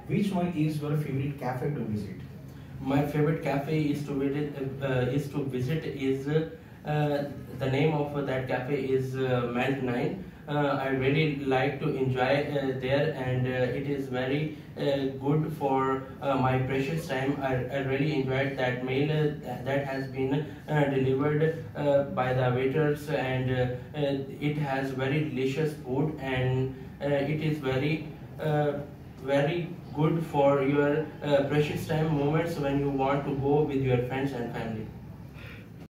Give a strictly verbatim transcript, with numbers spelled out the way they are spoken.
Which one is your favorite cafe to visit? My favorite cafe is to visit uh, is to visit is uh, the name of that cafe is uh, Melt Nine. Uh, I really like to enjoy uh, there, and uh, it is very uh, good for uh, my precious time. I, I really enjoyed that meal uh, that has been uh, delivered uh, by the waiters, and uh, uh, it has very delicious food, and uh, it is very uh, very good for your uh, precious time moments when you want to go with your friends and family.